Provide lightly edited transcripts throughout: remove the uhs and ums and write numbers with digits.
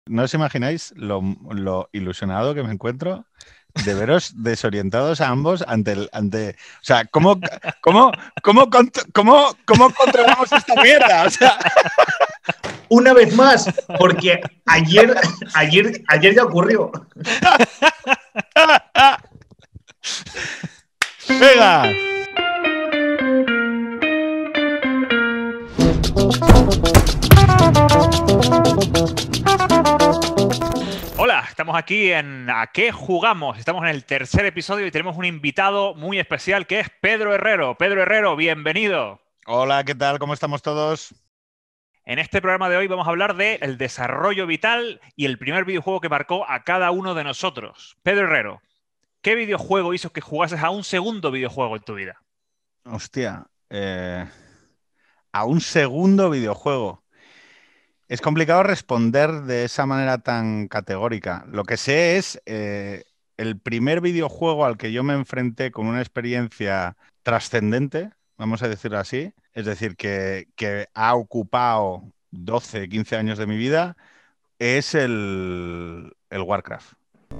No os imagináis lo ilusionado que me encuentro de veros desorientados a ambos o sea, ¿cómo controlamos esta mierda? O sea, Una vez más, porque ayer ya ocurrió. venga. Hola, estamos aquí en ¿A qué jugamos? Estamos en el tercer episodio y tenemos un invitado muy especial que es Pedro Herrero. Pedro Herrero, bienvenido. Hola, ¿qué tal? ¿Cómo estamos todos? En este programa de hoy vamos a hablar del desarrollo vital y el primer videojuego que marcó a cada uno de nosotros. Pedro Herrero, ¿qué videojuego hizo que jugases a un segundo videojuego en tu vida? Hostia, a un segundo videojuego. Es complicado responder de esa manera tan categórica. Lo que sé es el primer videojuego al que yo me enfrenté con una experiencia trascendente, vamos a decirlo así, es decir, que ha ocupado 12, 15 años de mi vida, es el Warcraft.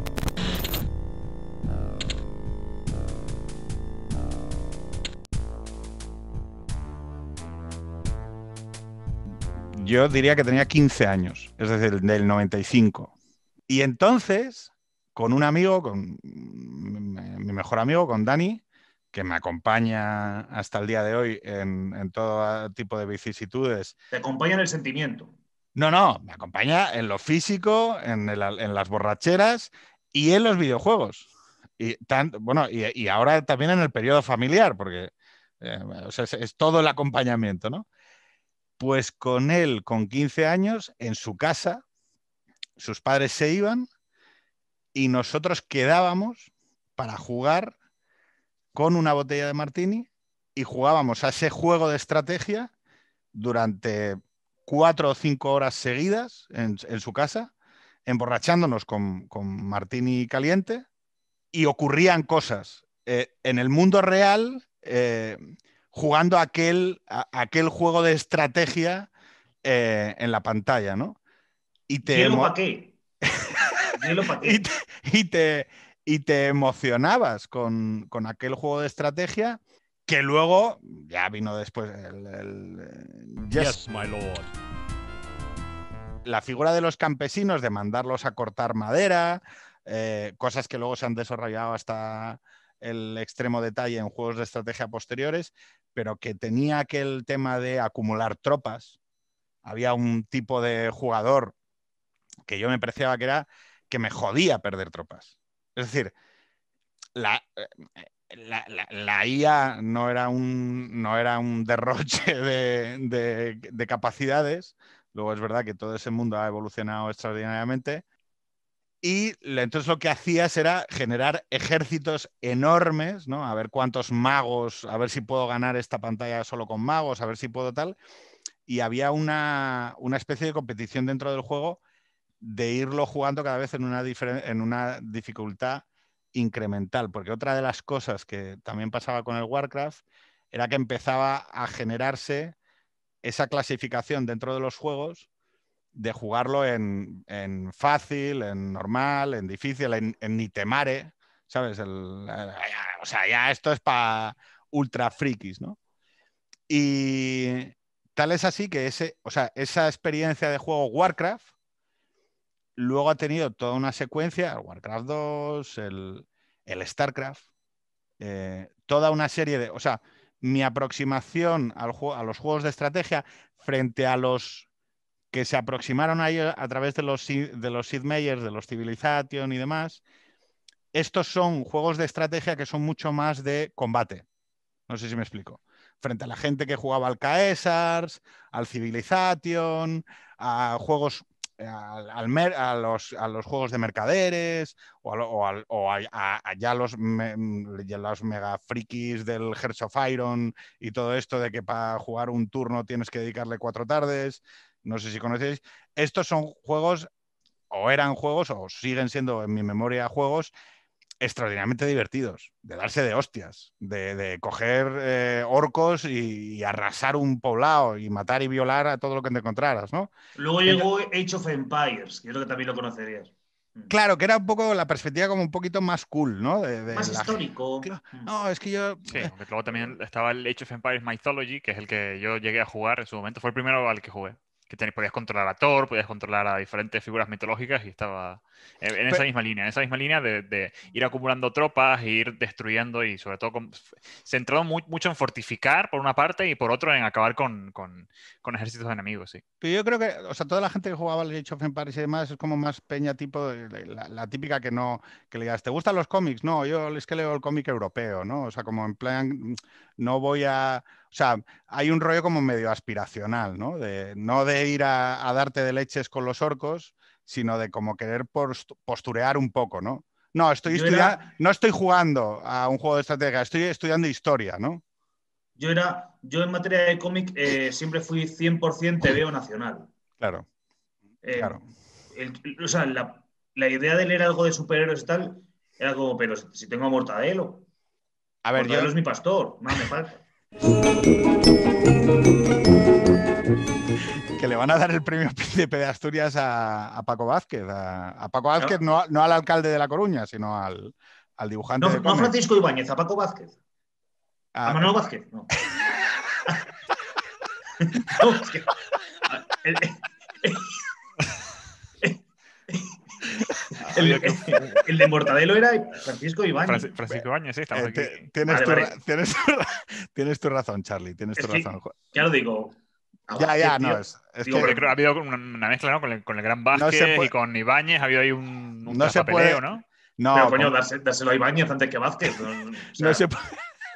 Yo diría que tenía 15 años, es decir, del 95. Y entonces, con un amigo, con mi mejor amigo, con Dani, que me acompaña hasta el día de hoy en todo tipo de vicisitudes. Te acompaña en el sentimiento. No, me acompaña en lo físico, en las borracheras y en los videojuegos. Y ahora también en el periodo familiar, porque o sea, es todo el acompañamiento, ¿no? Pues con él, con 15 años, en su casa, sus padres se iban y nosotros quedábamos para jugar con una botella de martini y jugábamos a ese juego de estrategia durante 4 o 5 horas seguidas en su casa, emborrachándonos con martini caliente, y ocurrían cosas en el mundo real jugando aquel juego de estrategia en la pantalla, ¿no? Y te, ¿Hielo emo para qué? ¿Hielo para y qué? te, y te, y te emocionabas con aquel juego de estrategia que luego ya vino después Yes, my lord. la figura de los campesinos, de mandarlos a cortar madera, cosas que luego se han desarrollado hasta el extremo detalle en juegos de estrategia posteriores, pero que tenía aquel tema de acumular tropas. Había un tipo de jugador que yo me apreciaba que me jodía perder tropas. Es decir, la, la IA no era un derroche de capacidades. Luego es verdad que todo ese mundo ha evolucionado extraordinariamente. Y entonces lo que hacías era generar ejércitos enormes, ¿no? A ver cuántos magos, a ver si puedo ganar esta pantalla solo con magos, a ver si puedo tal. Y había una especie de competición dentro del juego de irlo jugando cada vez en una dificultad incremental, porque otra de las cosas que también pasaba con el Warcraft era que empezaba a generarse esa clasificación dentro de los juegos de jugarlo en fácil, en normal, en difícil, en Nitemare, ¿sabes? O sea, ya esto es para ultra frikis, ¿no? Y tal es así que o sea, esa experiencia de juego Warcraft luego ha tenido toda una secuencia, el Warcraft 2, el StarCraft, toda una serie de... O sea, mi aproximación a los juegos de estrategia frente a los que se aproximaron a ellos a través de los Sid Meier's, de los Civilization y demás, estos son juegos de estrategia que son mucho más de combate. No sé si me explico. Frente a la gente que jugaba al Caesars, al Civilization, a juegos a los juegos de mercaderes o ya los mega frikis del Hearts of Iron y todo esto de que para jugar un turno tienes que dedicarle 4 tardes. No sé si conocéis. Estos son juegos, o eran juegos, o siguen siendo en mi memoria juegos extraordinariamente divertidos, de darse de hostias, de coger orcos y arrasar un poblado y matar y violar a todo lo que te encontraras, ¿no? Luego llegó Age of Empires, que yo creo que también lo conocerías. Claro, que era un poco la perspectiva como un poquito más cool, ¿no? Más histórico. No, es que yo... Sí, aunque luego también estaba el Age of Empires Mythology, que es el que yo llegué a jugar en su momento. Fue el primero al que jugué. Que podías controlar a Thor, podías controlar a diferentes figuras mitológicas y estaba en esa misma línea de ir acumulando tropas, e ir destruyendo y sobre todo centrado mucho en fortificar por una parte y por otro en acabar con ejércitos enemigos, sí. Pero yo creo que, o sea, toda la gente que jugaba al Age of Empires y demás es como más peña tipo, la típica que no, que le digas, ¿te gustan los cómics? No, yo es que leo el cómic europeo, ¿no? O sea, como en plan, no voy a... O sea, hay un rollo como medio aspiracional, ¿no? No de ir a darte de leches con los orcos, sino de como querer posturear un poco, ¿no? No, no estoy jugando a un juego de estrategia, estoy estudiando historia, ¿yo en materia de cómic siempre fui 100% TVO nacional. Claro. Claro. O sea, la idea de leer algo de superhéroes y tal era como, pero si tengo a Mortadelo. A ver, Mortadelo es mi pastor, nada me falta. Que le van a dar el premio Príncipe de Asturias a Paco Vázquez. A Paco Vázquez, no al alcalde de La Coruña, sino al dibujante de cómics. No a Francisco Ibáñez, a Paco Vázquez. ¿A Manuel Vázquez? No. No, es que... El de Mortadelo era Francisco Ibáñez. Francisco Ibáñez, sí, estamos aquí. Tienes tu razón, Charlie. Tienes tu razón. Ya lo digo. Ya, no es. Digo, que ha habido una mezcla, ¿no? Con el Gran Vázquez y con Ibáñez. Ha habido ahí un traspapeleo, ¿no? No, pero coño, dárselo a Ibáñez antes que Vázquez. No se puede.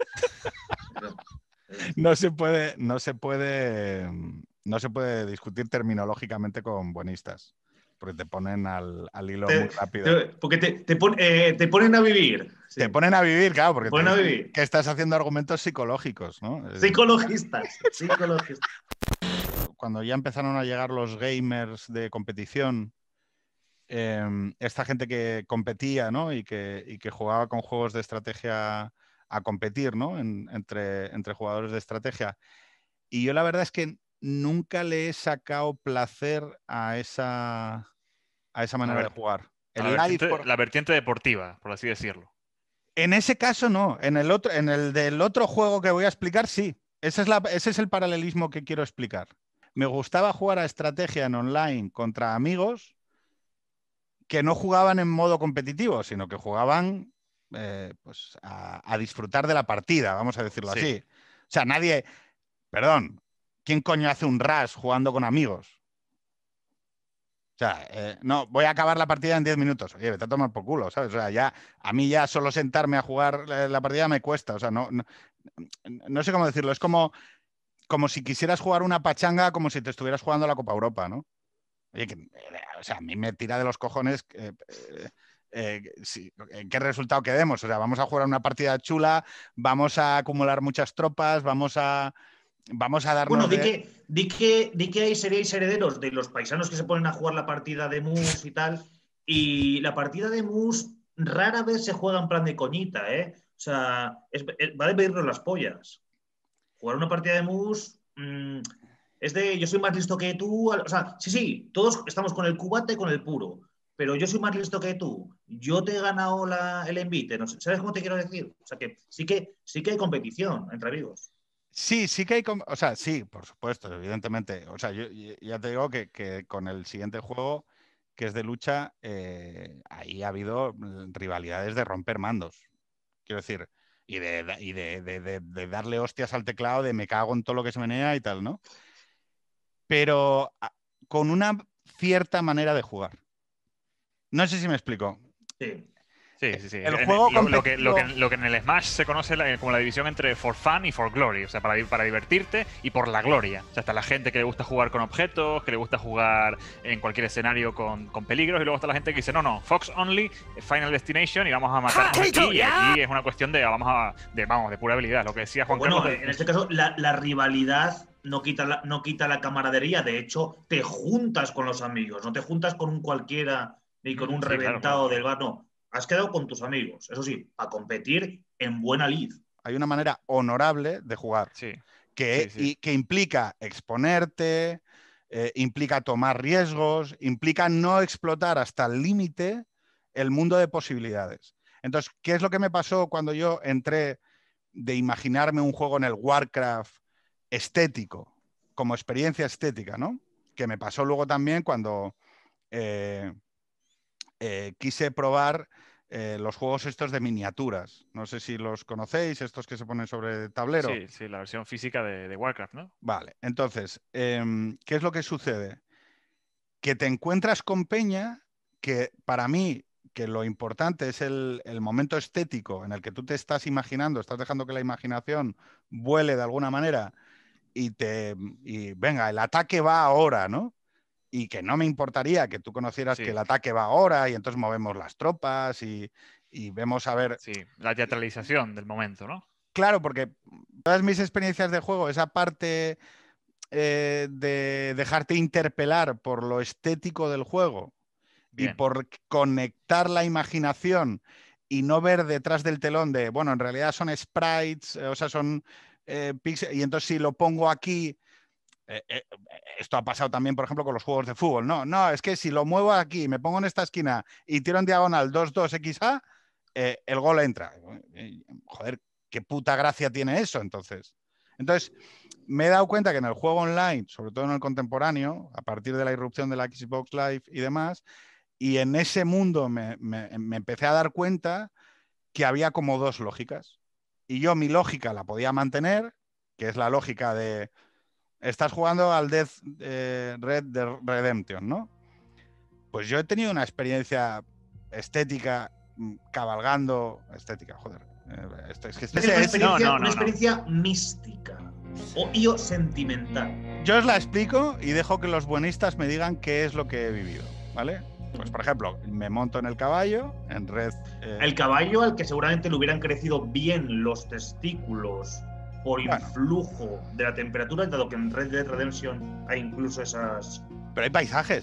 No se puede discutir terminológicamente con buenistas. Porque te ponen al hilo muy rápido. Porque te ponen a vivir. Sí. Te ponen a vivir, claro, porque vivir. Que estás haciendo argumentos psicológicos, ¿no? Psicologistas. Cuando ya empezaron a llegar los gamers de competición, esta gente que competía, ¿no? y que jugaba con juegos de estrategia a competir, ¿no? entre jugadores de estrategia. Y yo la verdad es que nunca le he sacado placer a esa manera de jugar. La vertiente deportiva, por así decirlo. En ese caso no. En el del otro juego que voy a explicar, sí. Ese es el paralelismo que quiero explicar. Me gustaba jugar a estrategia en online contra amigos que no jugaban en modo competitivo, sino que jugaban pues a disfrutar de la partida, vamos a decirlo así. O sea, Perdón, ¿quién coño hace un rush jugando con amigos? O sea, no, voy a acabar la partida en 10 minutos. Oye, vete a tomar por culo, ¿sabes? O sea, a mí ya solo sentarme a jugar la partida me cuesta. O sea, no sé cómo decirlo. Es como si quisieras jugar una pachanga como si te estuvieras jugando la Copa Europa, ¿no? Oye, o sea, a mí me tira de los cojones qué resultado que demos. O sea, vamos a jugar una partida chula, vamos a acumular muchas tropas, vamos a darnos... Bueno, di que seríais herederos de los paisanos que se ponen a jugar la partida de mus y tal, y la partida de mus rara vez se juega en plan de coñita, ¿eh? O sea, va de pedirnos las pollas. Jugar una partida de mus es de yo soy más listo que tú, o sea, sí, todos estamos con el cubate y con el puro, pero yo soy más listo que tú, yo te he ganado el envite, no sé, ¿sabes cómo te quiero decir? O sea, que sí que hay competición entre amigos. Sí que hay... O sea, sí, por supuesto, evidentemente. O sea, yo ya te digo que con el siguiente juego, que es de lucha, ahí ha habido rivalidades de romper mandos. Quiero decir, y de darle hostias al teclado, de me cago en todo lo que se menea y tal, ¿no? Pero con una cierta manera de jugar. No sé si me explico. Sí. Sí. El juego lo que en el Smash se conoce como la división entre for fun y for glory, o sea, para divertirte y por la gloria. O sea, está la gente que le gusta jugar con objetos, que le gusta jugar en cualquier escenario con peligros, y luego está la gente que dice, no, Fox Only, Final Destination, y vamos a matarnos aquí, y aquí es una cuestión de pura habilidad, lo que decía Juan Carlos. Bueno, en este caso, la rivalidad no quita la camaradería, de hecho, te juntas con los amigos, no te juntas con un cualquiera ni con un reventado del bar, no. has quedado con tus amigos, eso sí, a competir en buena lid. Hay una manera honorable de jugar, Sí. que, Sí, sí. Y que implica exponerte, implica tomar riesgos, implica no explotar hasta el límite el mundo de posibilidades. Entonces, ¿qué es lo que me pasó cuando yo entré de imaginarme un juego en el Warcraft estético, como experiencia estética, ¿no? Que me pasó luego también cuando quise probar los juegos estos de miniaturas. No sé si los conocéis, estos que se ponen sobre tablero. Sí, sí, la versión física de Warcraft, ¿no? Vale, entonces, ¿qué es lo que sucede? Que te encuentras con peña que para mí, que lo importante es el momento estético en el que tú te estás imaginando, estás dejando que la imaginación vuele de alguna manera y venga, el ataque va ahora, ¿no? Y que no me importaría que tú conocieras que el ataque va ahora y entonces movemos las tropas y vemos a ver... Sí, la teatralización del momento, ¿no? Claro, porque todas mis experiencias de juego, esa parte de dejarte interpelar por lo estético del juego y por conectar la imaginación y no ver detrás del telón de, bueno, en realidad son sprites, o sea, son píxeles, y entonces si lo pongo aquí... esto ha pasado también, por ejemplo, con los juegos de fútbol. No, es que si lo muevo aquí, me pongo en esta esquina y tiro en diagonal 2-2XA, el gol entra. Joder, qué puta gracia tiene eso, entonces. Entonces, me he dado cuenta que en el juego online, sobre todo en el contemporáneo, a partir de la irrupción de la Xbox Live y demás, y en ese mundo me empecé a dar cuenta que había como dos lógicas. Y yo mi lógica la podía mantener, que es la lógica de... Estás jugando al Red Dead Redemption, ¿no? Pues yo he tenido una experiencia estética cabalgando... Estética, joder. Una experiencia mística o sentimental. Yo os la explico y dejo que los buenistas me digan qué es lo que he vivido, ¿vale? Pues, por ejemplo, me monto en el caballo, en Red... El caballo al que seguramente le hubieran crecido bien los testículos por influjo de la temperatura, dado que en Red Dead Redemption hay incluso esas... Pero hay paisajes.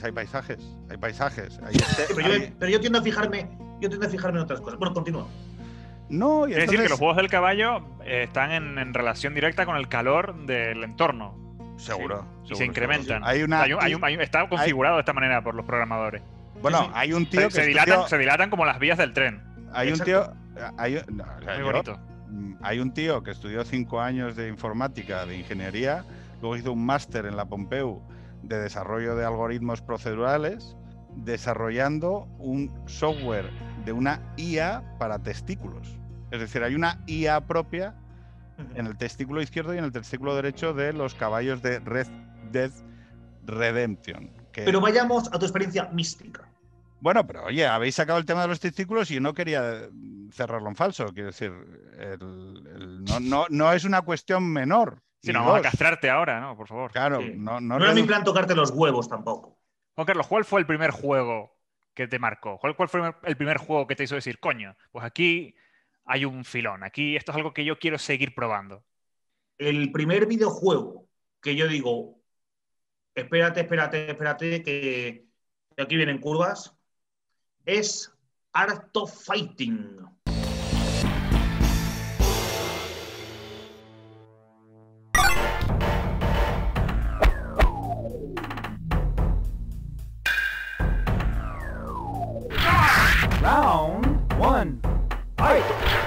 Pero yo tiendo a fijarme en otras cosas. Bueno, continúa. No, es decir, que los juegos del caballo están en relación directa con el calor del entorno. Seguro. Y se incrementan. Está configurado de esta manera por los programadores. Bueno, hay un tío se dilatan como las vías del tren. Hay un tío... Muy bonito. Hay un tío que estudió 5 años de informática, de ingeniería, luego hizo un máster en la Pompeu de desarrollo de algoritmos procedurales, desarrollando un software de una IA para testículos. Es decir, hay una IA propia en el testículo izquierdo y en el testículo derecho de los caballos de Red Dead Redemption. Pero vayamos a tu experiencia mística. Bueno, pero oye, habéis sacado el tema de los testículos y yo no quería cerrarlo en falso. Quiero decir, no es una cuestión menor. Si no, vamos a castrarte ahora, ¿no? Por favor. Claro, sí. No era mi plan tocarte los huevos tampoco. Juan Carlos, ¿cuál fue el primer juego que te marcó? ¿Cuál fue el primer juego que te hizo decir, coño, pues aquí hay un filón, aquí esto es algo que yo quiero seguir probando? El primer videojuego que yo digo, espérate, que aquí vienen curvas, es Art of Fighting. Round 1. Fight.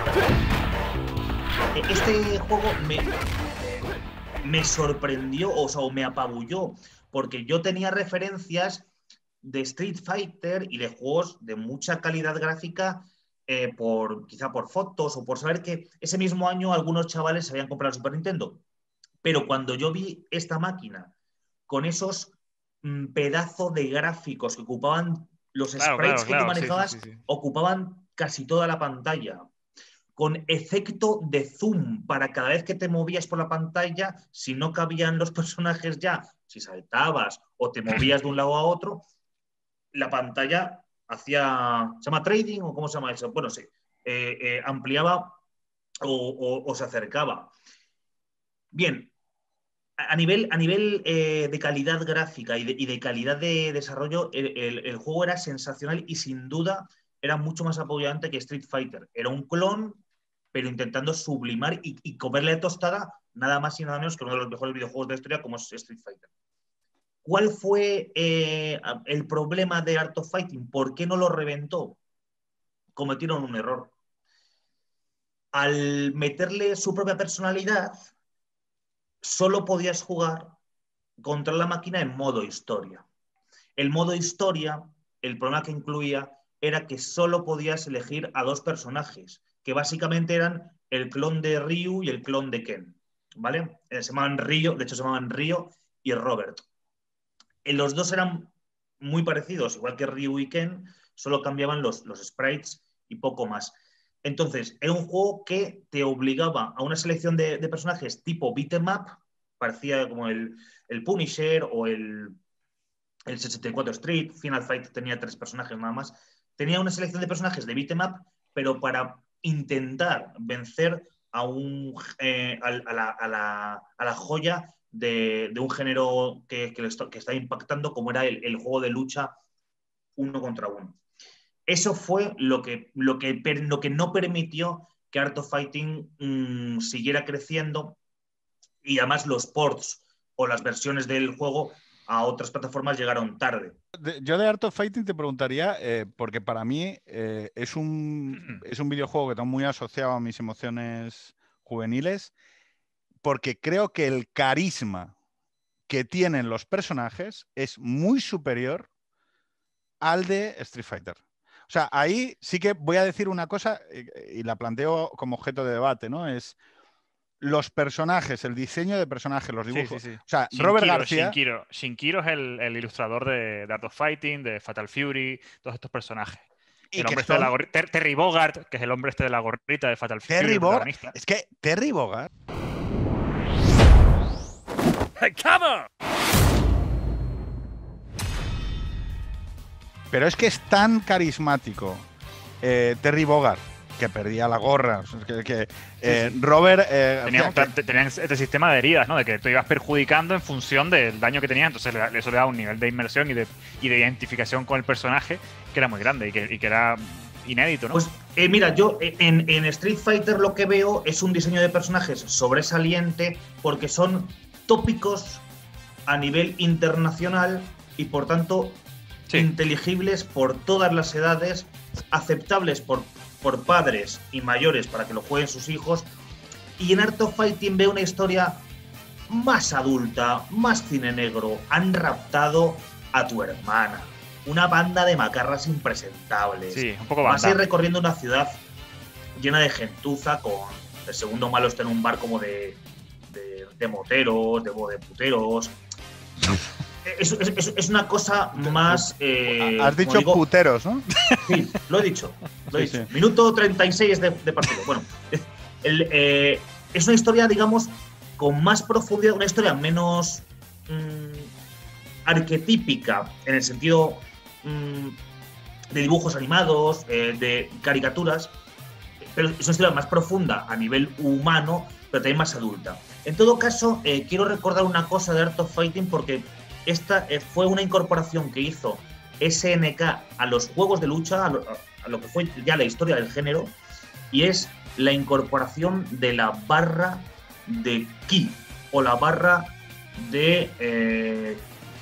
Este juego me sorprendió, o me apabulló, porque yo tenía referencias de Street Fighter y de juegos de mucha calidad gráfica, quizá por fotos o por saber que ese mismo año algunos chavales se habían comprado el Super Nintendo. Pero cuando yo vi esta máquina con esos pedazos de gráficos que ocupaban los sprites que tú manejabas, ocupaban casi toda la pantalla, con efecto de zoom para cada vez que te movías por la pantalla, si no cabían los personajes ya, si saltabas o te movías de un lado a otro, la pantalla hacía... ¿Se llama trading o cómo se llama eso? Bueno, sí. Ampliaba o se acercaba. Bien, a nivel de calidad gráfica y de calidad de desarrollo, el juego era sensacional y sin duda era mucho más apoyante que Street Fighter. Era un clon, pero intentando sublimar y comerle tostada nada más y nada menos que uno de los mejores videojuegos de la historia como es Street Fighter. ¿Cuál fue el problema de Art of Fighting? ¿Por qué no lo reventó? Cometieron un error. Al meterle su propia personalidad, solo podías jugar contra la máquina en modo historia. El modo historia, el problema que incluía era que solo podías elegir a 2 personajes, que básicamente eran el clon de Ryu y el clon de Ken, ¿vale? Se llamaban Ryo, de hecho se llamaban Ryo y Robert. Los 2 eran muy parecidos, igual que Ryu y Ken, solo cambiaban los sprites y poco más. Entonces, era un juego que te obligaba a una selección de personajes tipo beat'em up, parecía como el Punisher o el 64 Street. Final Fight tenía 3 personajes nada más. Tenía una selección de personajes de beat'em up, pero para intentar vencer a la joya de un género que está impactando, como era el juego de lucha 1 contra 1. Eso fue lo que no permitió que Art of Fighting siguiera creciendo, y además los ports o las versiones del juego a otras plataformas llegaron tarde. Yo de Art of Fighting te preguntaría, porque para mí es un videojuego que tengo muy asociado a mis emociones juveniles, porque creo que el carisma que tienen los personajes es muy superior al de Street Fighter. O sea, ahí sí que voy a decir una cosa y la planteo como objeto de debate, ¿no? Es los personajes, el diseño de personajes, los dibujos. Sí. O sea, Shinjiro, Robert García... Shinjiro es el ilustrador de Art of Fighting, de Fatal Fury, todos estos personajes. Y el que hombre son... Terry Bogard, que es el hombre de la gorrita de Fatal Fury. Terry Bogard. Es que Terry Bogard... Come on! Pero es que es tan carismático Terry Bogard, que perdía la gorra. Robert... Tenían este sistema de heridas, ¿no? De que tú ibas perjudicando en función del daño que tenías. Entonces eso le da un nivel de inmersión y de identificación con el personaje que era muy grande y que era inédito, ¿no? Pues mira, yo en Street Fighter lo que veo es un diseño de personajes sobresaliente, porque son tópicos a nivel internacional y por tanto inteligibles por todas las edades, aceptables por padres y mayores para que lo jueguen sus hijos. Y en Art of Fighting veo una historia más adulta, más cine negro. Han raptado a tu hermana, una banda de macarras impresentables. Sí, un poco banda. Vas a ir recorriendo una ciudad llena de gentuza, con el segundo malo está en un bar como de moteros, de puteros. Es una cosa más... has dicho puteros, ¿no? Sí, lo he dicho. Sí. Minuto 36 de partido. Bueno, es una historia, digamos, con más profundidad, una historia menos arquetípica, en el sentido de dibujos animados, de caricaturas, pero es una historia más profunda a nivel humano, pero también más adulta. En todo caso, quiero recordar una cosa de Art of Fighting, porque esta fue una incorporación que hizo SNK a los juegos de lucha, a lo que fue ya la historia del género, y es la incorporación de la barra de ki, o la barra de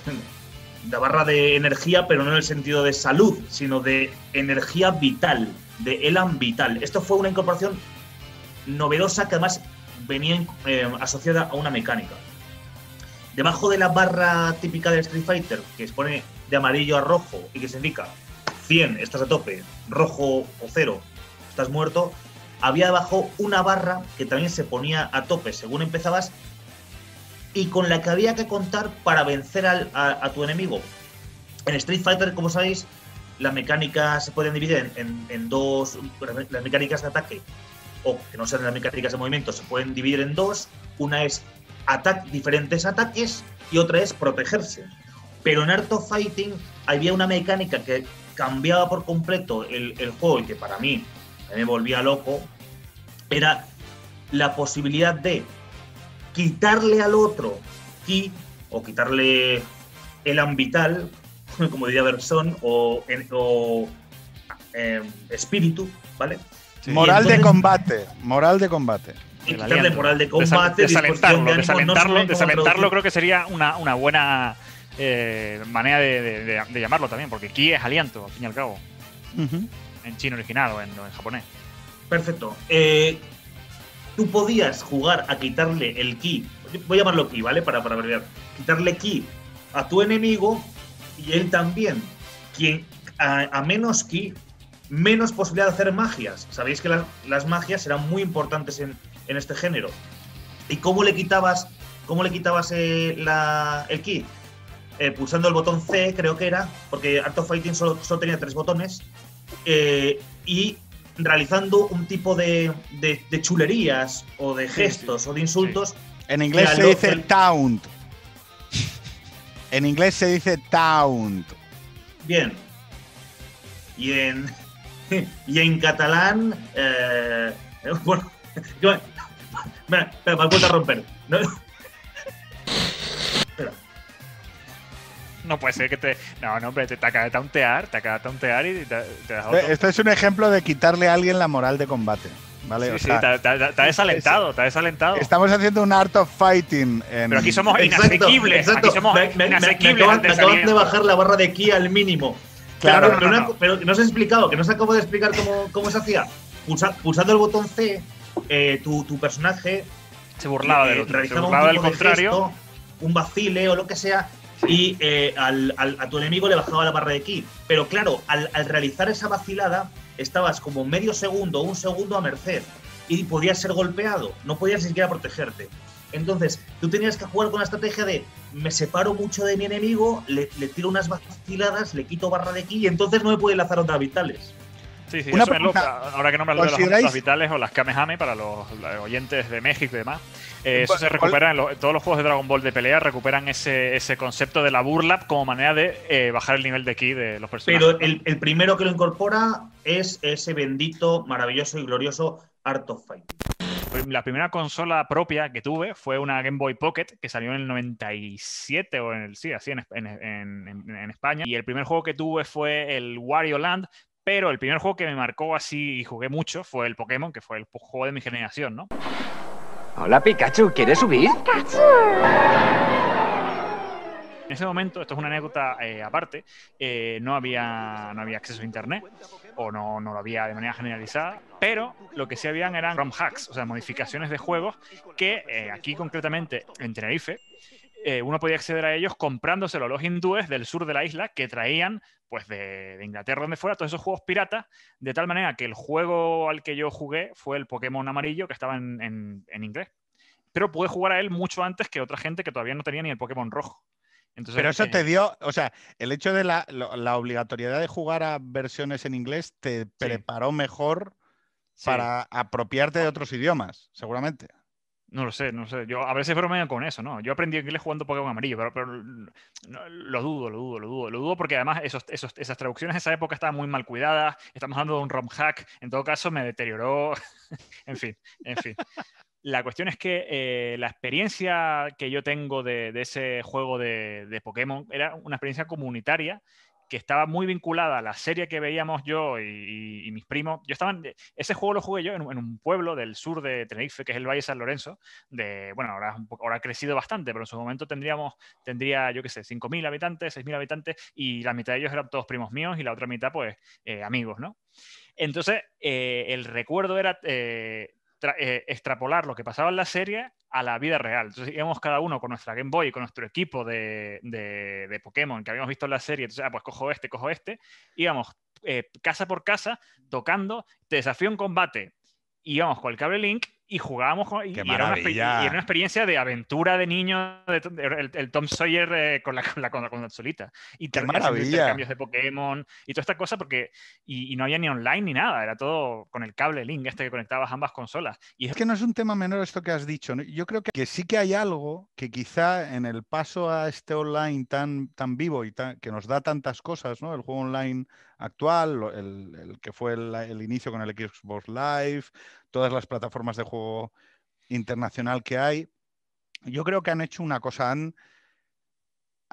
energía, pero no en el sentido de salud, sino de energía vital, de Elan Vital. Esto fue una incorporación novedosa que además venía asociada a una mecánica. Debajo de la barra típica del Street Fighter, que se pone de amarillo a rojo y que significa 100, estás a tope, rojo o 0, estás muerto, había debajo una barra que también se ponía a tope según empezabas y con la que había que contar para vencer a tu enemigo. En Street Fighter, como sabéis, las mecánicas se pueden dividir en dos. Las mecánicas de ataque, o que no sean las mecánicas de movimiento, se pueden dividir en dos. Una es diferentes ataques y otra es protegerse. Pero en Art of Fighting había una mecánica que cambiaba por completo el juego y que para mí me volvía loco. Era la posibilidad de quitarle al otro ki, o quitarle Elan Vital, como diría Bergson, o espíritu, ¿vale? Sí. Moral de combate. Moral de combate. Y quitarle moral de combate, desalentarlo creo que sería una buena manera de llamarlo también, porque ki es aliento, al fin y al cabo. En chino original o en japonés. Perfecto. Tú podías jugar a quitarle el ki, voy a llamarlo ki, ¿vale? Para abreviar. Quitarle ki a tu enemigo y él también. Quien a menos ki, menos posibilidad de hacer magias. Sabéis que las magias eran muy importantes en este género. ¿Y cómo le quitabas el ki? Pulsando el botón C, creo que era, porque Art of Fighting solo tenía 3 botones, y realizando un tipo de chulerías o de gestos o de insultos. Sí. En inglés se dice taunt. En inglés se dice taunt. Bien. Y en catalán, bueno, me he vuelto a romper. ¿No? Espera. No puede ser que te. No, hombre, te acaba de tauntear y te deja. Esto es un ejemplo de quitarle a alguien la moral de combate. ¿Vale? Sí, o sea, te ha desalentado. Estamos haciendo un Art of Fighting. Pero aquí somos inasequibles. Exacto. Aquí somos inasequibles. Me acaban de bajar la barra de ki al mínimo. Claro, pero que no os he explicado, que no os acabo de explicar cómo se hacía. Pulsando el botón C, tu personaje se burlaba del otro, realizaba un tipo de gesto, un vacile o lo que sea, y a tu enemigo le bajaba la barra de ki. Pero claro, al realizar esa vacilada, estabas como medio segundo o un segundo a merced y podías ser golpeado, no podías ni siquiera protegerte. Entonces, tú tenías que jugar con la estrategia de me separo mucho de mi enemigo, le tiro unas vaciladas, le quito barra de ki y entonces no me puede lanzar ondas vitales. Sí, Una eso pregunta, ahora que nombras lo de las ondas vitales o las Kamehame para los oyentes de México y demás, eso se recupera en todos los juegos de Dragon Ball de pelea, recuperan ese concepto de la burla como manera de bajar el nivel de ki de los personajes. Pero el primero que lo incorpora es ese bendito, maravilloso y glorioso Art of Fighting. La primera consola propia que tuve fue una Game Boy Pocket que salió en el 97 o en España. Y el primer juego que tuve fue el Wario Land, pero el primer juego que me marcó así y jugué mucho fue el Pokémon, que fue el juego de mi generación, ¿no? Hola Pikachu, ¿quieres subir? Pikachu. En ese momento, esto es una anécdota aparte, no había acceso a internet o no lo había de manera generalizada, pero lo que sí habían eran ROM hacks, o sea, modificaciones de juegos que aquí concretamente en Tenerife uno podía acceder a ellos comprándoselo a los hindúes del sur de la isla que traían pues de Inglaterra donde fuera todos esos juegos piratas, de tal manera que el juego al que yo jugué fue el Pokémon amarillo que estaba en inglés, pero pude jugar a él mucho antes que otra gente que todavía no tenía ni el Pokémon rojo. Entonces, pero eso te dio, o sea, el hecho de la obligatoriedad de jugar a versiones en inglés te preparó mejor para apropiarte de otros idiomas, seguramente. No lo sé. Yo a veces bromeo con eso, ¿no? Yo aprendí inglés jugando Pokémon amarillo, pero lo dudo porque además esas traducciones de esa época estaban muy mal cuidadas. Estamos hablando de un ROM hack. En todo caso, me deterioró. En fin. La cuestión es que la experiencia que yo tengo de ese juego de Pokémon era una experiencia comunitaria que estaba muy vinculada a la serie que veíamos yo y mis primos. Ese juego lo jugué yo en un pueblo del sur de Tenerife, que es el Valle San Lorenzo. Bueno, ahora ha crecido bastante, pero en su momento tendría yo qué sé, 5.000 habitantes, 6.000 habitantes, y la mitad de ellos eran todos primos míos y la otra mitad, pues, amigos, ¿no? Entonces, el recuerdo era extrapolar lo que pasaba en la serie a la vida real. Entonces íbamos cada uno con nuestra Game Boy, con nuestro equipo de Pokémon que habíamos visto en la serie. Entonces, pues cojo este. Íbamos casa por casa tocando, te desafío en combate. Íbamos con el cable Link y jugábamos y era una experiencia de aventura de niño, el Tom Sawyer con la consolita. Y ¡qué maravilla! Cambios de Pokémon y toda esta cosa porque y no había ni online ni nada, era todo con el cable Link que conectabas ambas consolas. Y es que no es un tema menor esto que has dicho, ¿no? Yo creo que sí que hay algo que quizá en el paso a este online tan vivo y que nos da tantas cosas, ¿no? El juego online actual, el que fue el inicio con el Xbox Live, todas las plataformas de juego internacional que hay, yo creo que han hecho una cosa, han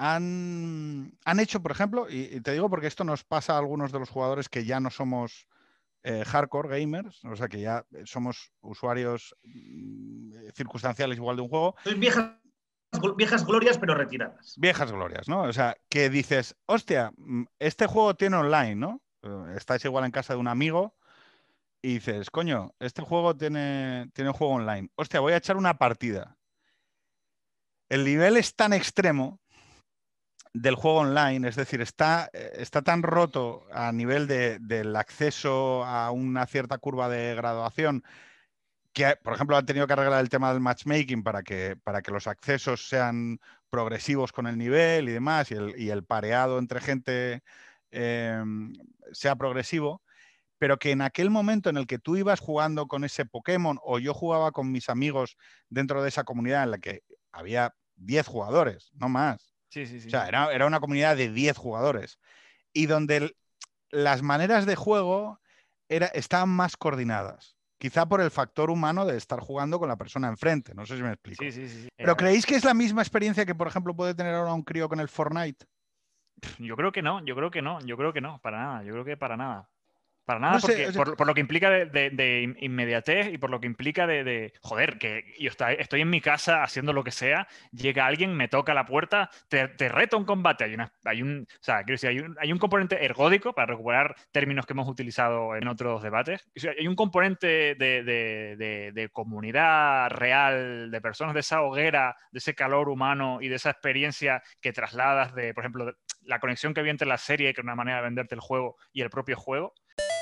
han hecho, por ejemplo, y te digo porque esto nos pasa a algunos de los jugadores que ya no somos hardcore gamers, o sea que ya somos usuarios circunstanciales igual de un juego. Sois viejas glorias, pero retiradas. Viejas glorias, ¿no? O sea, que dices, hostia, este juego tiene online, ¿no? Estáis igual en casa de un amigo y dices, coño, este juego tiene un juego online. Hostia, voy a echar una partida. El nivel es tan extremo del juego online, es decir, está tan roto a nivel del acceso a una cierta curva de graduación que, por ejemplo, han tenido que arreglar el tema del matchmaking para que los accesos sean progresivos con el nivel y demás, y el pareado entre gente sea progresivo, pero que en aquel momento en el que tú ibas jugando con ese Pokémon o yo jugaba con mis amigos dentro de esa comunidad en la que había 10 jugadores, no más. Sí, sí, sí. O sea, era una comunidad de 10 jugadores y donde las maneras de juego estaban más coordinadas. Quizá por el factor humano de estar jugando con la persona enfrente. No sé si me explico. Sí, sí, sí. ¿Pero creéis que es la misma experiencia que, por ejemplo, puede tener ahora un crío con el Fortnite? Yo creo que no, para nada. Yo creo que para nada. Para nada, No sé, porque o sea, por lo que implica de inmediatez y por lo que implica joder, que yo estoy en mi casa haciendo lo que sea, llega alguien, me toca la puerta, te reto un combate. O sea, quiero decir, hay un componente ergódico, para recuperar términos que hemos utilizado en otros debates. O sea, hay un componente de comunidad real, de personas, de esa hoguera, de ese calor humano y de esa experiencia que trasladas por ejemplo, la conexión que había entre la serie, que es una manera de venderte el juego, y el propio juego.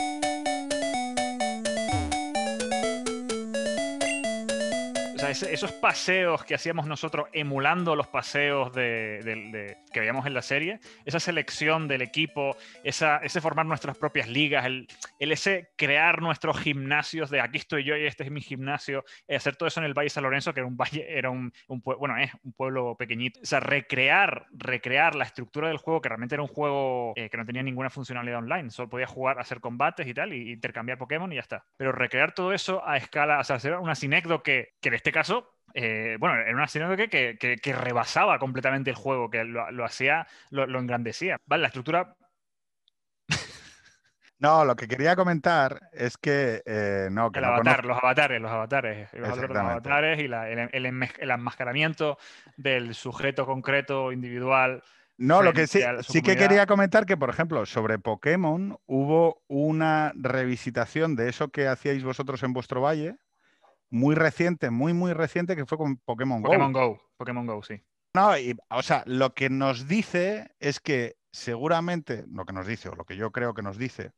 O sea, esos paseos que hacíamos nosotros emulando los paseos que veíamos en la serie, esa selección del equipo, ese formar nuestras propias ligas, ese crear nuestros gimnasios de aquí estoy yo y este es mi gimnasio, hacer todo eso en el Valle San Lorenzo, que era un pueblo pequeñito. O sea, recrear la estructura del juego, que realmente era un juego que no tenía ninguna funcionalidad online, solo podías jugar, hacer combates y tal, y intercambiar Pokémon y ya está. Pero recrear todo eso a escala, o sea, hacer una Cinecdo que en este caso, era una Cinecdo que rebasaba completamente el juego, que lo hacía, lo engrandecía. Vale, la estructura... no, lo que quería comentar es que no, que el no avatar, conozco. los avatares. Ibas a hablar de los Exactamente. avatares y el enmascaramiento del sujeto concreto, individual, No, lo que frente a su sí que comunidad. quería comentar que, por ejemplo, sobre Pokémon hubo una revisitación de eso que hacíais vosotros en vuestro valle, muy reciente, muy, muy reciente, que fue con Pokémon Go. Pokémon Go, sí. No, o sea, lo que nos dice es que seguramente, lo que nos dice, o lo que yo creo que nos dice,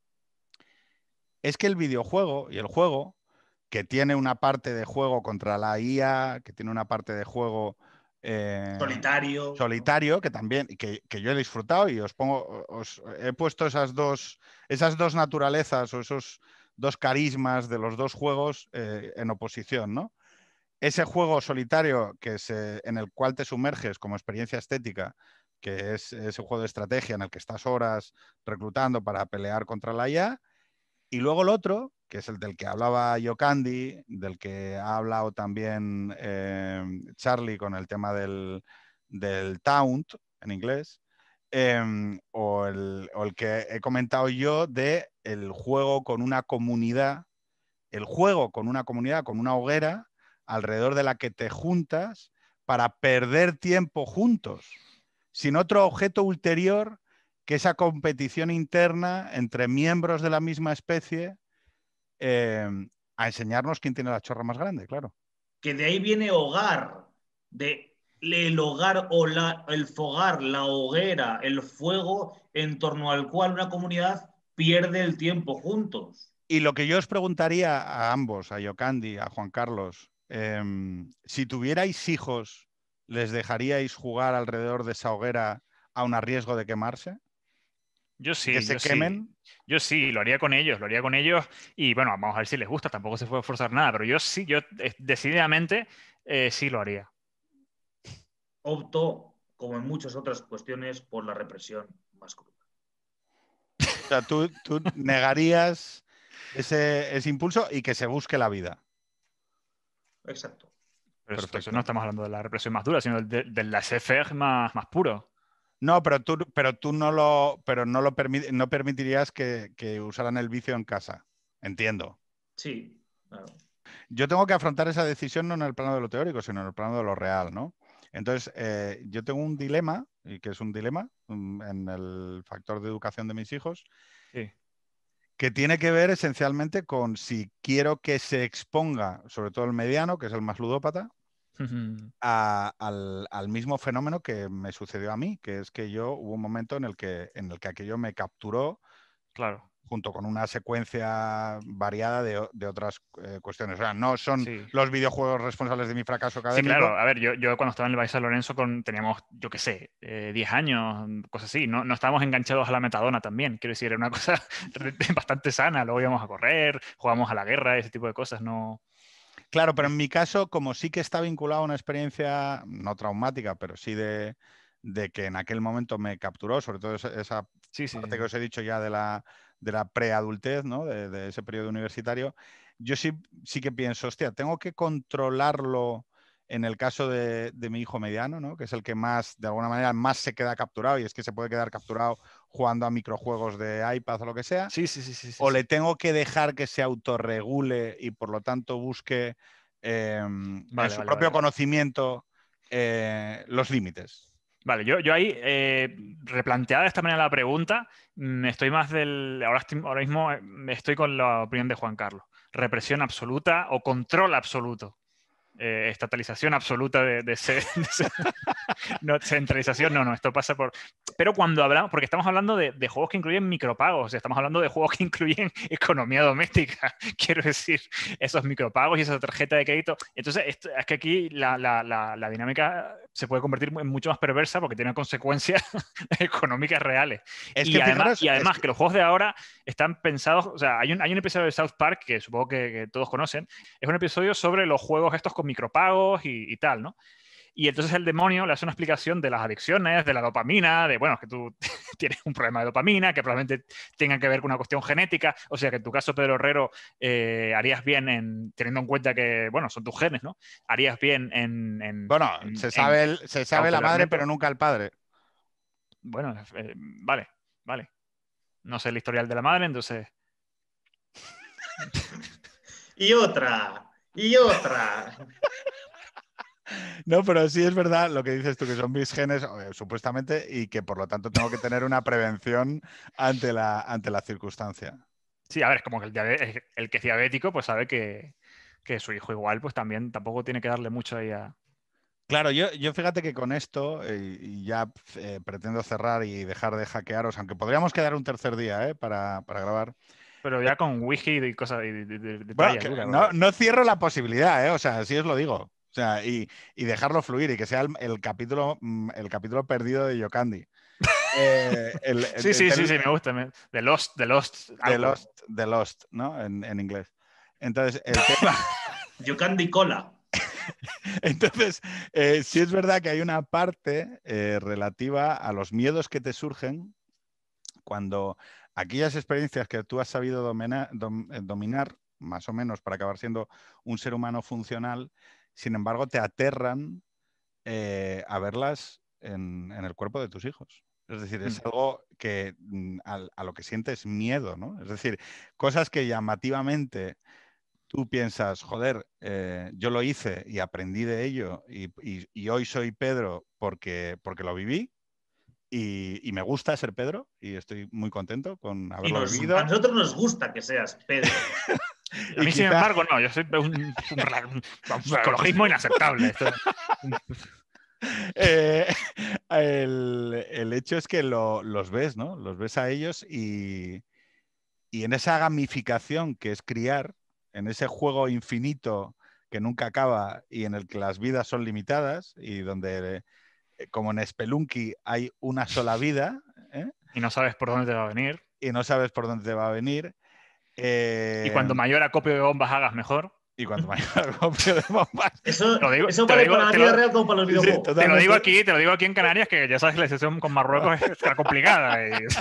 es que el videojuego y el juego, que tiene una parte de juego contra la IA, que tiene una parte de juego solitario, que también, que yo he disfrutado y os he puesto esas dos naturalezas o esos dos carismas de los dos juegos en oposición, ¿no? Ese juego solitario en el cual te sumerges como experiencia estética, que es ese juego de estrategia en el que estás horas reclutando para pelear contra la IA, y luego el otro, que es el del que hablaba Yokandi, del que ha hablado también Charlie con el tema del taunt en inglés, o el que he comentado yo de el juego con una comunidad, con una hoguera alrededor de la que te juntas para perder tiempo juntos, sin otro objeto ulterior que esa competición interna entre miembros de la misma especie a enseñarnos quién tiene la chorra más grande, claro. Que de ahí viene hogar, el hogar o el fogar, la hoguera, el fuego en torno al cual una comunidad pierde el tiempo juntos. Y lo que yo os preguntaría a ambos, a Yokandi, a Juan Carlos, si tuvierais hijos, ¿les dejaríais jugar alrededor de esa hoguera aun a riesgo de quemarse? Yo sí, ¿Que se quemen? Yo sí, lo haría con ellos y bueno, vamos a ver si les gusta, tampoco se puede forzar nada, pero yo decididamente sí lo haría. Opto, como en muchas otras cuestiones, por la represión más cruda. O sea, tú negarías ese impulso y que se busque la vida. Exacto. Pero eso Perfecto. no estamos hablando de la represión más dura, sino del laissez-faire más puro. No, pero tú no permitirías que usaran el vicio en casa. Entiendo. Sí, claro. Yo tengo que afrontar esa decisión no en el plano de lo teórico, sino en el plano de lo real, ¿no? Entonces, yo tengo un dilema, y que es un dilema en el factor de educación de mis hijos, Sí. que tiene que ver esencialmente con si quiero que se exponga, sobre todo el mediano, que es el más ludópata, al mismo fenómeno que me sucedió a mí, que es que hubo un momento en el que aquello me capturó, Claro. junto con una secuencia variada de otras cuestiones. O sea, no son Sí. los videojuegos responsables de mi fracaso Sí, académico. claro. A ver, yo cuando estaba en el Baix San Lorenzo teníamos, yo qué sé, 10 años, cosas así. No estábamos enganchados a la metadona también. Quiero decir, era una cosa bastante sana. Luego íbamos a correr, jugábamos a la guerra, ese tipo de cosas. No... Claro, pero en mi caso, como sí que está vinculado a una experiencia no traumática, pero sí de que en aquel momento me capturó, sobre todo esa parte que os he dicho ya de la preadultez, ¿no? De ese periodo universitario, yo sí que pienso, hostia, tengo que controlarlo en el caso de mi hijo mediano, ¿no? Que es el que más, de alguna manera, más se queda capturado, y es que se puede quedar capturado jugando a microjuegos de iPad o lo que sea. Sí. O le tengo que dejar que se autorregule y por lo tanto busque en su propio conocimiento los límites. Vale, yo ahí, replanteada de esta manera la pregunta, estoy más ahora mismo estoy con la opinión de Juan Carlos. Represión absoluta o control absoluto. Estatalización absoluta de ese no, centralización, no, esto pasa por... Pero cuando hablamos, porque estamos hablando de juegos que incluyen micropagos, o sea, estamos hablando de juegos que incluyen economía doméstica, quiero decir, esos micropagos y esa tarjeta de crédito. Entonces, es que aquí la dinámica se puede convertir en mucho más perversa porque tiene consecuencias económicas reales. Y además que los juegos de ahora están pensados, o sea, hay un episodio de South Park que supongo que todos conocen, es un episodio sobre los juegos estos con micropagos y tal, ¿no? Y entonces el demonio le hace una explicación de las adicciones, de la dopamina, de, bueno, que tú tienes un problema de dopamina, que probablemente tenga que ver con una cuestión genética, o sea que en tu caso, Pedro Herrero, harías bien teniendo en cuenta que, bueno, son tus genes, ¿no? Harías bien Bueno, se sabe la madre, pero nunca el padre. Bueno, vale. No sé el historial de la madre, entonces... Y otra. No, pero sí es verdad lo que dices tú, que son mis genes, supuestamente, y que por lo tanto tengo que tener una prevención ante la circunstancia. Sí, a ver, es como que el que es diabético, pues sabe que su hijo igual, pues también tampoco tiene que darle mucho ahí a... Claro, yo fíjate que con esto, y ya pretendo cerrar y dejar de hackearos, aunque podríamos quedar un tercer día para grabar. Pero ya con wiki y cosas bueno, no cierro la posibilidad, o sea, sí os lo digo. O sea, y dejarlo fluir y que sea el capítulo perdido de Yokandi. Sí, me gusta. The Lost, ¿no? En inglés. Entonces, el tema... Yokandi Cola. Entonces, sí es verdad que hay una parte relativa a los miedos que te surgen cuando aquellas experiencias que tú has sabido dominar, más o menos, para acabar siendo un ser humano funcional, sin embargo, te aterran a verlas en el cuerpo de tus hijos. Es decir, es algo que a lo que sientes miedo, ¿no? Es decir, cosas que llamativamente tú piensas, joder, yo lo hice y aprendí de ello y hoy soy Pedro porque lo viví. Y me gusta ser Pedro y estoy muy contento con haberlo vivido. A nosotros nos gusta que seas Pedro. A mí, sin embargo, no. Yo soy un psicologismo inaceptable. El hecho es que los ves, ¿no? Los ves a ellos y en esa gamificación que es criar, en ese juego infinito que nunca acaba y en el que las vidas son limitadas y donde... como en Spelunky hay una sola vida. Y no sabes por dónde te va a venir. Y cuando mayor acopio de bombas hagas mejor. Y cuando mayor acopio de bombas... Eso vale para la vida real como para los videojuegos. Sí, te lo digo aquí en Canarias, que ya sabes que la situación con Marruecos está complicada.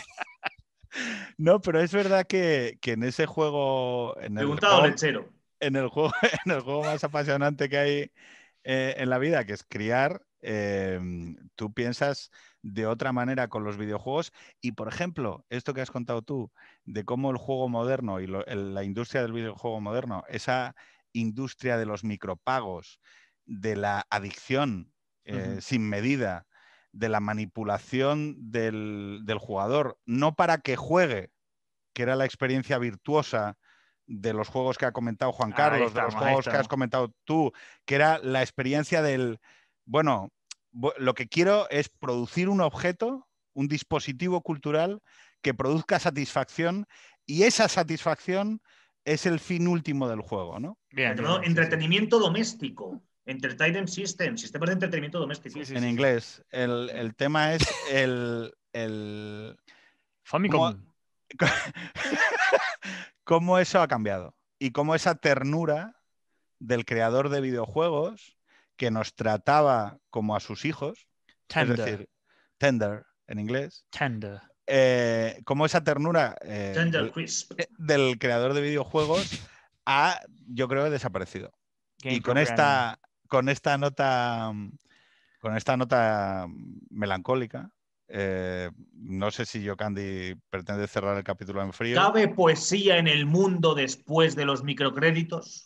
No, pero es verdad que en ese juego... Preguntado lechero. En el juego más apasionante que hay en la vida, que es criar, tú piensas de otra manera con los videojuegos. Y, por ejemplo, esto que has contado tú, de cómo el juego moderno y la industria del videojuego moderno, esa industria de los micropagos, de la adicción sin medida, de la manipulación del jugador, no para que juegue, que era la experiencia virtuosa de los juegos que ha comentado Juan Carlos, de los juegos que has comentado tú, que era la experiencia del, bueno, lo que quiero es producir un objeto, un dispositivo cultural que produzca satisfacción, y esa satisfacción es el fin último del juego, ¿no? Bien, entretenimiento doméstico. Entertainment System, sistemas de entretenimiento doméstico. En inglés. El tema es el Famicom. Cómo eso ha cambiado y cómo esa ternura del creador de videojuegos que nos trataba como a sus hijos, es decir, tender en inglés, cómo esa ternura del creador de videojuegos ha, yo creo, desaparecido. Y con esta nota melancólica, no sé si Yocandi pretende cerrar el capítulo en frío. ¿Cabe poesía en el mundo después de los microcréditos?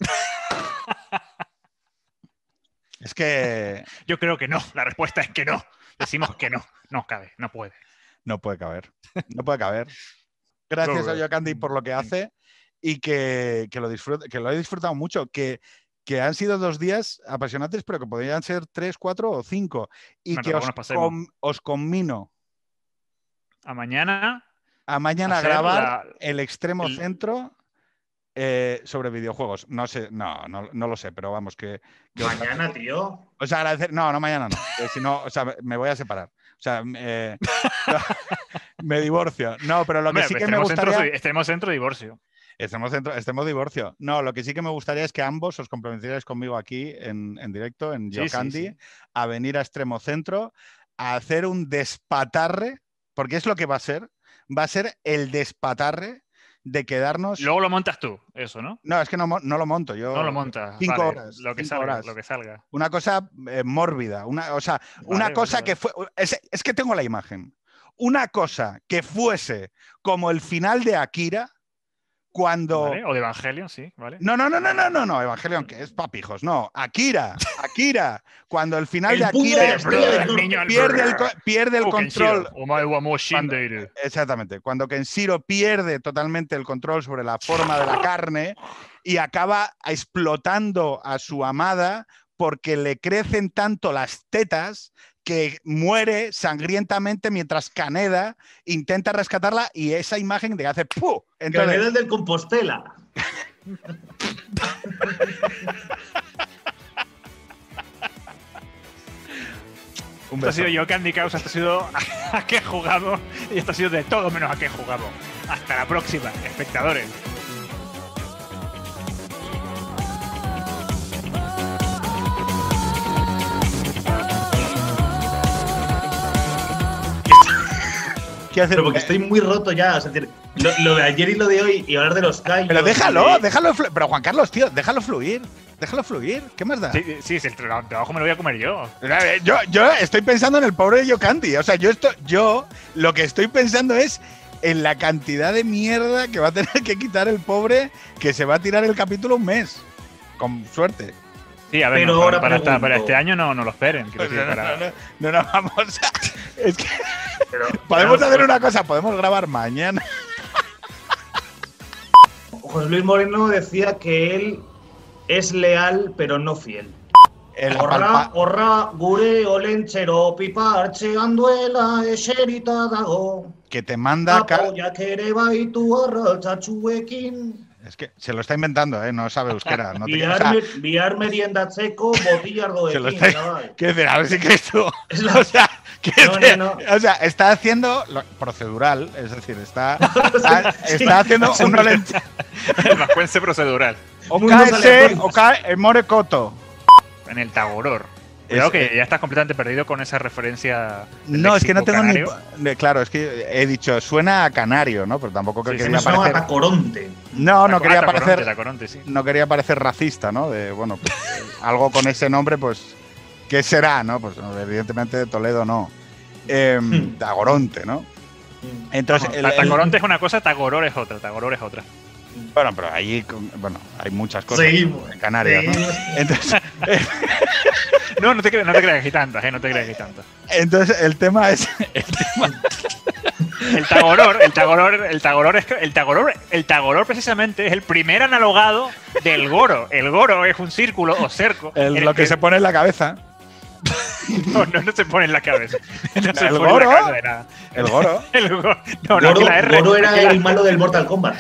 Es que... Yo creo que no. La respuesta es que no. Decimos que no. No cabe, no puede. No puede caber. No puede caber. Gracias a Yocandi por lo que hace y que lo he disfrutado mucho. Que han sido 2 días apasionantes, pero que podrían ser 3, 4 o 5. Y que os conmino a mañana grabar el extremo centro sobre videojuegos. No sé, no lo sé, pero vamos que mañana, tío. O sea, agradecer. No, mañana no. Si no, o sea, me voy a separar. O sea, me divorcio. No, pero lo que sí que me gustaría. Extremo centro divorcio. Extremo divorcio. No, lo que sí que me gustaría es que ambos os comprometierais conmigo aquí en directo, en Yocandi, a venir a Extremo Centro, a hacer un despatarre, porque es lo que va a ser el despatarre de quedarnos... Luego lo montas tú, eso, ¿no? No, es que no lo monto. Yo... No lo montas. 5 vale, horas. Lo que salga. Una cosa mórbida. Una cosa que fue... Es que tengo la imagen. Una cosa que fuese como el final de Akira, cuando... ¿Vale? O de Evangelion, sí, ¿vale? No, Evangelion, que es papijos. No, Akira, cuando el final de Akira pierde el control. Exactamente, cuando Kenshiro pierde totalmente el control sobre la forma de la carne y acaba explotando a su amada porque le crecen tanto las tetas que muere sangrientamente mientras Kaneda intenta rescatarla, y esa imagen de que hace ¡puh! Entonces... Kaneda del Compostela. Esto ha sido Yocandi Causa, esto ha sido a qué jugamos, y esto ha sido de todo menos a qué jugamos. Hasta la próxima, espectadores. Pero porque estoy muy roto ya. O sea, lo de ayer y lo de hoy y hablar de los Kai. Pero déjalo. Pero Juan Carlos, tío, déjalo fluir. ¿Qué más da? Sí, el trabajo me lo voy a comer yo. Yo estoy pensando en el pobre Yocandi. O sea, yo lo que estoy pensando es en la cantidad de mierda que va a tener que quitar el pobre, que se va a tirar el capítulo un mes. Con suerte. Sí, a ver, pero para este año no lo esperen. No, vamos a... Es que podemos hacer una cosa, podemos grabar mañana. José Luis Moreno decía que él es leal, pero no fiel. Horra gure olentzero piparche anduela eserita dago. Que te manda... Apoiak baitu arraltzatxuekin. Es que se lo está inventando, no sabe euskera. No bihar meriendatzeko botillardoekin. Quiero decir, a ver si crees tú. O sea, está haciendo procedural, es decir, está haciendo un rolente. El vascuence procedural. Okae Morekoto. En el Tagoror. Cuidado que ya estás completamente perdido con esa referencia. No, es que no tengo canario. ni. Claro, es que he dicho, suena a canario, ¿no? Pero tampoco Sí, quería se me suena a parecer. Tacoronte. No quería parecer. Tacoronte, sí. No quería parecer racista, ¿no? De, bueno, pues, algo con ese nombre, pues, ¿qué será, no? Pues evidentemente de Toledo no. Tagoronte, ¿no? Entonces, Tacoronte es una cosa, Tagoror es otra. bueno, pero allí, bueno, hay muchas cosas Seguimos. en Canarias, ¿no? Entonces, No te creas que hay tantas, no te creas que hay tantas. entonces el tema es. El tagoror precisamente es el primer analogado del goro. El goro es un círculo o cerco. Lo que se pone en la cabeza. No se pone en la cabeza. No se ¿El pone goro? en la cabeza de nada. El goro. El goro. No, Goro, aquí la R. Goro era aquí la- el malo del Mortal Kombat.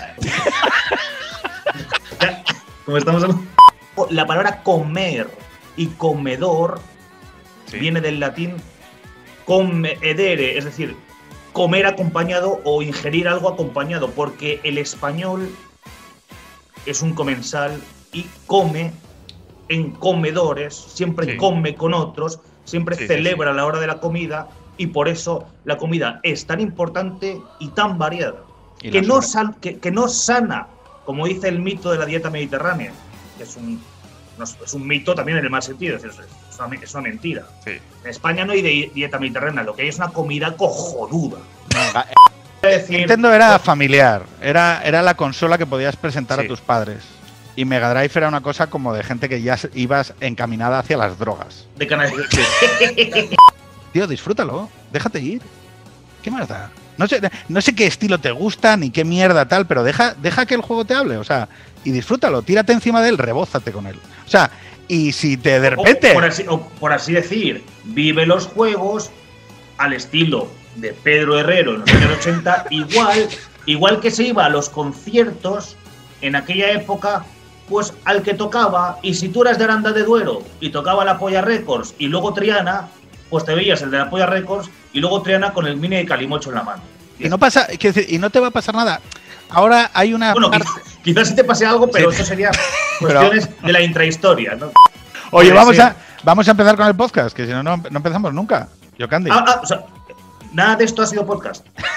Ya, como estamos hablando. La palabra comer y comedor Sí. viene del latín comedere, es decir, comer acompañado o ingerir algo acompañado, porque el español es un comensal y come en comedores, siempre Sí. come con otros, siempre Sí, sí, celebra la hora de la comida y por eso la comida es tan importante y tan variada. Y Que la no, sobre- que no sana, como dice el mito de la dieta mediterránea, que es un mito también en el mal sentido, es una mentira. Sí. En España no hay dieta mediterránea, lo que hay es una comida cojonuda. Ah, Es decir, Nintendo era familiar, era la consola que podías presentar Sí. a tus padres. Y Mega Drive era una cosa como de gente que ya ibas encaminada hacia las drogas. de Canarias. Tío, disfrútalo, déjate ir. ¿Qué más da? No sé qué estilo te gusta ni qué mierda tal, pero deja que el juego te hable, o sea, y disfrútalo, tírate encima de él, rebózate con él. O sea, y si te de repente. O por así decir, vive los juegos al estilo de Pedro Herrero en los años 80, igual que se iba a los conciertos en aquella época, pues al que tocaba, y si tú eras de Aranda de Duero y tocaba la Polla Records y luego Triana, pues te veías el de la Polla Records y luego Triana con el mini de Calimocho en la mano. Y no pasa, quiero decir, y no te va a pasar nada. Ahora hay una Bueno, parte. quizás sí te pase algo, pero Sí. eso sería cuestiones de la intrahistoria, ¿no? Oye, puede ser. vamos a empezar con el podcast, que si no, no empezamos nunca. Yo, Candy. O sea, nada de esto ha sido podcast.